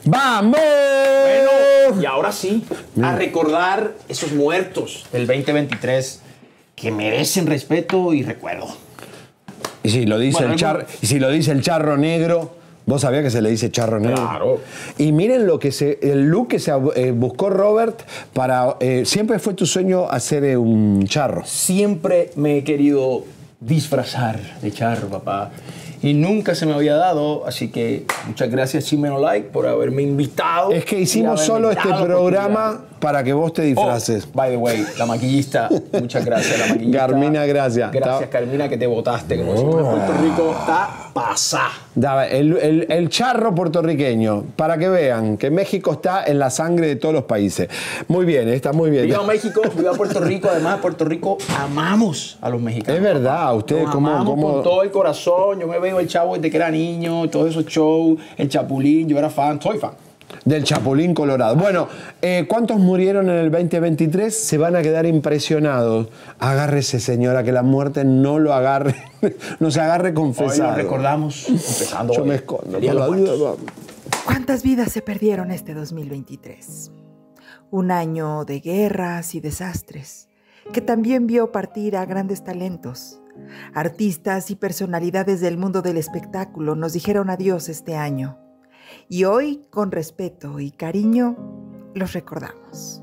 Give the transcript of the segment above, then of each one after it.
¡Vamos! Bueno, y ahora sí, a recordar esos muertos del 2023 que merecen respeto y recuerdo. Y si lo dice, Bueno, si lo dice el charro negro, vos sabías que se le dice charro negro. Claro. Y miren el look que se buscó Robert para... siempre fue tu sueño hacer un charro. Siempre me he querido disfrazar de charro, papá. Y nunca se me había dado, así que muchas gracias, Chimeno Like, por haberme invitado. Es que hicimos solo este programa para que vos te disfraces. By the way, la maquillista, muchas gracias, la maquillista. Carmina, gracias. Gracias, Carmina, que te votaste. Como siempre, Puerto Rico está pasá. El charro puertorriqueño, para que vean que México está en la sangre de todos los países. Muy bien, está muy bien. Viva México, viva Puerto Rico. Además, Puerto Rico amamos a los mexicanos. Es verdad, ustedes amamos con todo el corazón. Yo me veo el Chavo desde que era niño, todos esos shows, el Chapulín, yo era fan, soy fan. Del Chapulín Colorado. Bueno, ¿cuántos murieron en el 2023? Se van a quedar impresionados. Agárrese, señora, que la muerte no lo agarre, no se agarre confesado. Hoy lo recordamos empezando. Yo me escondo por la duda. ¿Cuántas vidas se perdieron este 2023? Un año de guerras y desastres, que también vio partir a grandes talentos. Artistas y personalidades del mundo del espectáculo nos dijeron adiós este año. Y hoy, con respeto y cariño, los recordamos.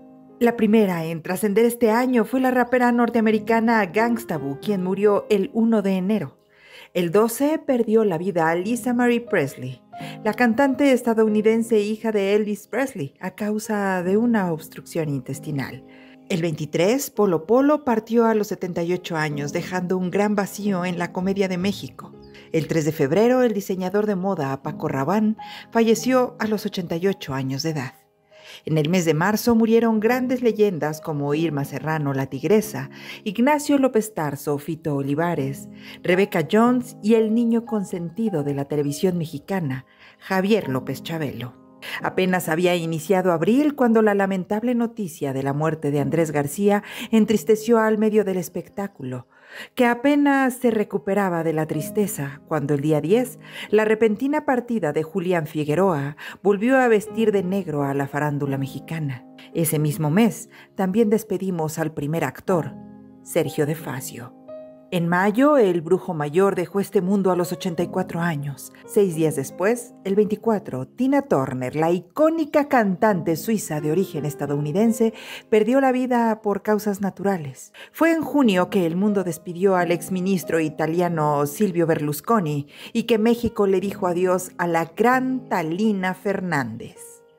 La primera en trascender este año fue la rapera norteamericana Gangsta Boo, quien murió el 1 de enero. El 12 perdió la vida Lisa Marie Presley, la cantante estadounidense hija de Elvis Presley, a causa de una obstrucción intestinal. El 23, Polo Polo partió a los 78 años, dejando un gran vacío en la comedia de México. El 3 de febrero, el diseñador de moda Paco Rabanne falleció a los 88 años de edad. En el mes de marzo murieron grandes leyendas como Irma Serrano, la Tigresa, Ignacio López Tarso, Fito Olivares, Rebecca Jones y el niño consentido de la televisión mexicana, Javier López Chabelo. Apenas había iniciado abril cuando la lamentable noticia de la muerte de Andrés García entristeció al medio del espectáculo, que apenas se recuperaba de la tristeza cuando el día 10, la repentina partida de Julián Figueroa volvió a vestir de negro a la farándula mexicana. Ese mismo mes también despedimos al primer actor, Sergio de Facio. En mayo, el Brujo Mayor dejó este mundo a los 84 años. 6 días después, el 24, Tina Turner, la icónica cantante suiza de origen estadounidense, perdió la vida por causas naturales. Fue en junio que el mundo despidió al exministro italiano Silvio Berlusconi y que México le dijo adiós a la gran Talina Fernández.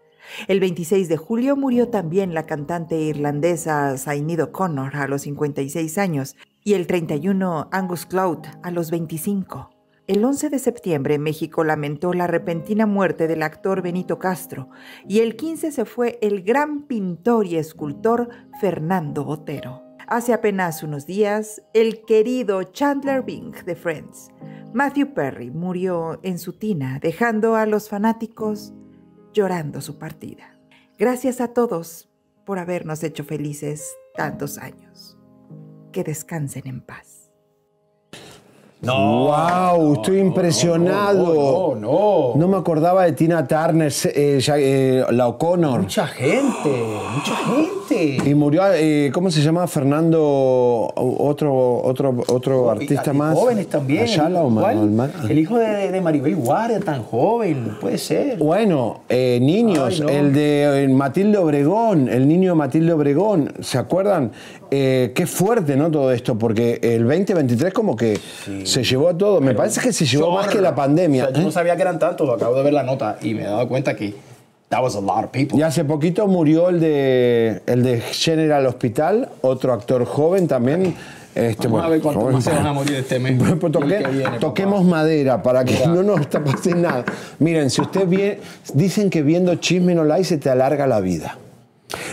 El 26 de julio murió también la cantante irlandesa Sinéad O'Connor a los 56 años y el 31 Angus Cloud a los 25. El 11 de septiembre México lamentó la repentina muerte del actor Benito Castro y el 15 se fue el gran pintor y escultor Fernando Botero. Hace apenas unos días, el querido Chandler Bing de Friends, Matthew Perry, murió en su tina, dejando a los fanáticos llorando su partida. Gracias a todos por habernos hecho felices tantos años. Que descansen en paz. ¡Wow! Estoy impresionado. No me acordaba de Tina Turner, la O'Connor. Mucha gente. Y murió, ¿cómo se llama? Fernando, otro artista más. Jóvenes también. Ayala el hijo de Maribel Guardia, tan joven, puede ser. Bueno, niños, el de Matilde Obregón, el niño de Matilde Obregón, ¿se acuerdan? Qué fuerte, ¿no? Todo esto, porque el 2023 como que se llevó a todo. Me parece que se llevó más que la pandemia. O sea, yo no sabía que eran tantos, acabo de ver la nota y me he dado cuenta que that was a lot of people. Y hace poquito murió el de General Hospital, otro actor joven también. Vamos a ver cuántos más se van a morir este mes. Toquemos madera para que no nos pase nada. Miren, si usted dicen que viendo Chisme No Like se te alarga la vida.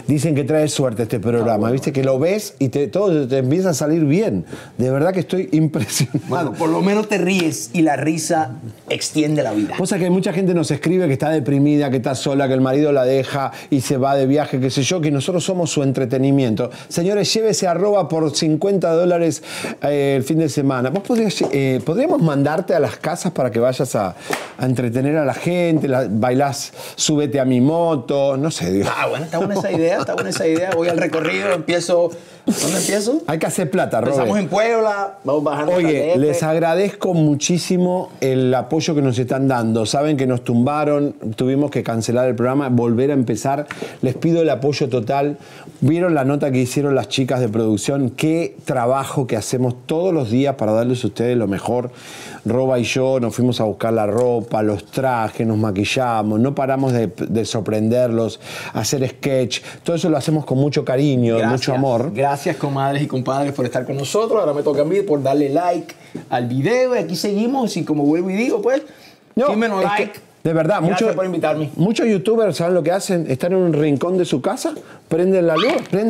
Dicen que trae suerte este programa, bueno. Viste que lo ves y todo te empieza a salir bien. De verdad que estoy impresionado. Bueno, por lo menos te ríes y la risa extiende la vida. Cosa que mucha gente nos escribe que está deprimida, que está sola, que el marido la deja y se va de viaje, qué sé yo, que nosotros somos su entretenimiento. Señores, llévese @ por $50 el fin de semana. ¿Vos podríamos mandarte a las casas para que vayas a entretener a la gente, bailás Súbete a mi moto, no sé. Digo. Bueno, está buena esa idea, Voy al recorrido, empiezo. ¿Dónde empiezo? Hay que hacer plata, Robert. Empezamos en Puebla, vamos bajando. Oye, les agradezco muchísimo el apoyo que nos están dando. Saben que nos tumbaron, tuvimos que cancelar el programa, volver a empezar. Les pido el apoyo total. Vieron la nota que hicieron las chicas de producción. Qué trabajo que hacemos todos los días para darles a ustedes lo mejor. Roba y yo nos fuimos a buscar la ropa, los trajes, nos maquillamos, no paramos de sorprenderlos, hacer sketch. Todo eso lo hacemos con mucho cariño, mucho amor. Gracias, comadres y compadres, por estar con nosotros. Ahora me toca a mí por darle like al video. Y aquí seguimos. Y como vuelvo y digo, pues, dímenos like. De verdad, gracias por invitarme. Muchos youtubers, ¿saben lo que hacen? Están en un rincón de su casa, prenden la luz,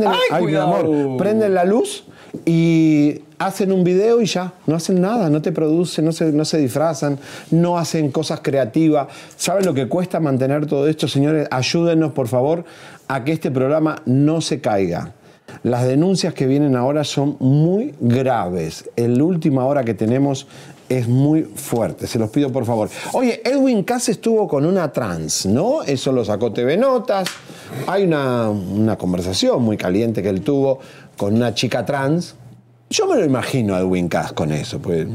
prenden la luz y hacen un video y ya, no hacen nada, no te producen, no se disfrazan, no hacen cosas creativas. ¿Saben lo que cuesta mantener todo esto, señores? Ayúdennos, por favor, a que este programa no se caiga. Las denuncias que vienen ahora son muy graves. En la última hora que tenemos es muy fuerte, se los pido por favor. Oye, Edwin Cass estuvo con una trans, ¿no? Eso lo sacó TV Notas. Hay una conversación muy caliente que él tuvo con una chica trans. Yo me lo imagino a Edwin Cass con eso, pues.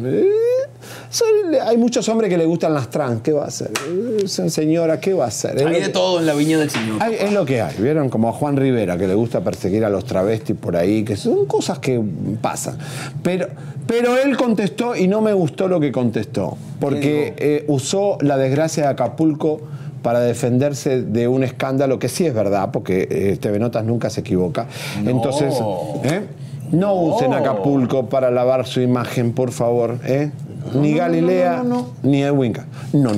Hay muchos hombres que le gustan las trans, ¿qué va a hacer? Señora, ¿qué va a hacer? Hay de todo en la viña del Señor. Es lo que hay, ¿vieron? Como a Juan Rivera, que le gusta perseguir a los travestis por ahí, que son cosas que pasan. Pero él contestó y no me gustó lo que contestó, porque usó la desgracia de Acapulco para defenderse de un escándalo que sí es verdad, porque TV Notas nunca se equivoca. No. Entonces, no usen Acapulco para lavar su imagen, por favor, Ni Galilea, ni Edwin Cass. No.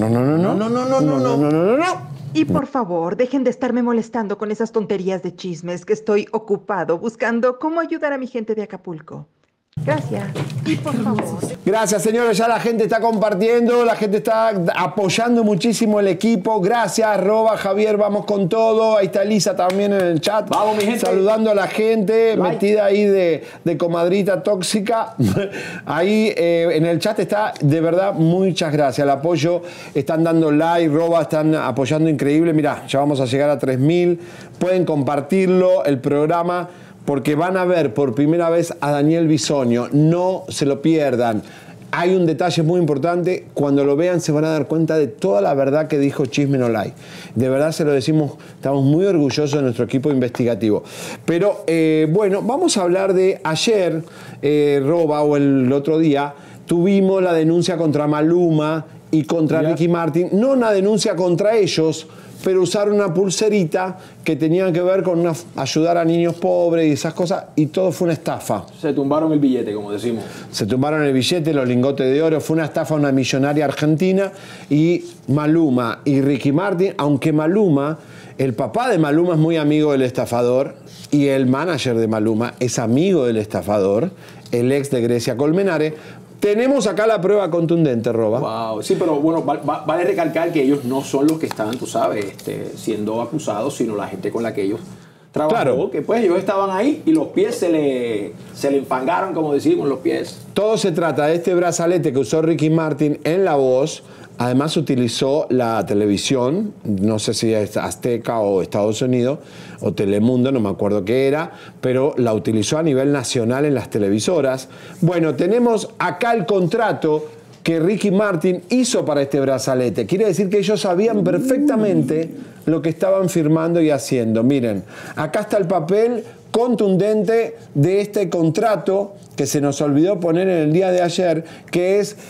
Y por favor, dejen de estarme molestando con esas tonterías de chismes, que estoy ocupado buscando cómo ayudar a mi gente de Acapulco. Gracias. Y por favor. Gracias, señores. Ya la gente está compartiendo, la gente está apoyando muchísimo el equipo. Gracias, Javier, vamos con todo. Ahí está Elisa también en el chat. Vamos, mi gente. Saludando a la gente, metida ahí de comadrita tóxica. Ahí en el chat está, de verdad, muchas gracias. El apoyo, están dando like, están apoyando increíble. Mirá, ya vamos a llegar a 3.000. Pueden compartirlo, el programa, porque van a ver por primera vez a Daniel Bisoño. No se lo pierdan. Hay un detalle muy importante. Cuando lo vean se van a dar cuenta de toda la verdad que dijo Chisme No Like. De verdad se lo decimos, estamos muy orgullosos de nuestro equipo investigativo. Pero bueno, vamos a hablar de ayer, o el otro día, tuvimos la denuncia contra Maluma y contra Ricky Martin. No una denuncia contra ellos, pero usaron una pulserita que tenía que ver con ayudar a niños pobres y esas cosas, y todo fue una estafa. Se tumbaron el billete, como decimos. Se tumbaron el billete, los lingotes de oro, fue una estafa a una millonaria argentina, y Maluma y Ricky Martin, aunque Maluma, el papá de Maluma es muy amigo del estafador, y el manager de Maluma es amigo del estafador, el ex de Grecia Colmenares. Tenemos acá la prueba contundente, Roba. Wow, sí, pero bueno, vale recalcar que ellos no son los que estaban, tú sabes, siendo acusados, sino la gente con la que ellos trabajó, claro, que pues ellos estaban ahí y los pies se le enfangaron, como decimos, los pies. Todo se trata de este brazalete que usó Ricky Martin en la voz. Además utilizó la televisión, no sé si es Azteca o Estados Unidos, o Telemundo, no me acuerdo qué era, pero la utilizó a nivel nacional en las televisoras. Bueno, tenemos acá el contrato que Ricky Martin hizo para este brazalete. Quiere decir que ellos sabían perfectamente lo que estaban firmando y haciendo. Miren, acá está el papel contundente de este contrato que se nos olvidó poner en el día de ayer, que es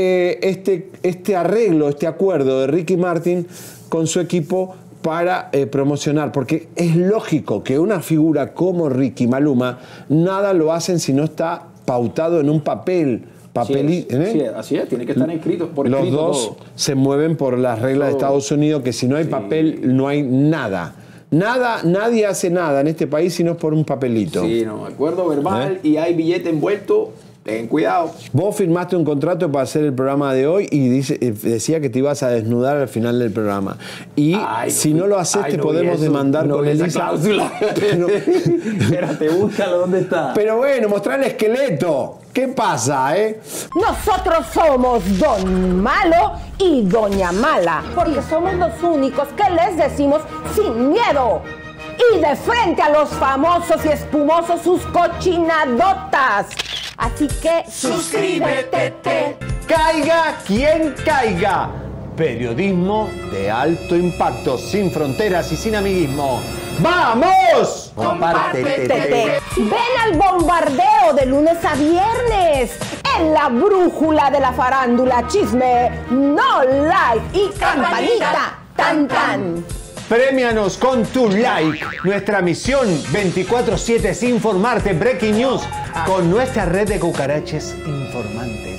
este arreglo, este acuerdo de Ricky Martin con su equipo para promocionar, porque es lógico que una figura como Ricky Maluma nada lo hacen si no está pautado en un papel. Sí, así es, tiene que estar escrito por los escrito dos todo. Se mueven por las reglas de Estados Unidos, que si no hay papel no hay nada. Nadie hace nada en este país si no es por un papelito. Sí, no, acuerdo verbal y hay billete envuelto. Ten cuidado. Vos firmaste un contrato para hacer el programa de hoy y decía que te ibas a desnudar al final del programa. Y si no lo haces, te podemos demandar con Elisa. Cláusula. Espérate, búscalo, ¿dónde está? Pero bueno, mostrar el esqueleto. ¿Qué pasa, Nosotros somos Don Malo y Doña Mala, porque somos los únicos que les decimos sin miedo y de frente a los famosos y espumosos sus cochinadotas. Así que suscríbete. Caiga quien caiga. Periodismo de alto impacto, sin fronteras y sin amiguismo. ¡Vamos! Compártete. Ven al bombardeo de lunes a viernes en la brújula de la farándula, chisme, no like y campanita. Tan tan. Premianos con tu like. Nuestra misión 24/7 es informarte. Breaking News con nuestra red de cucaraches informantes.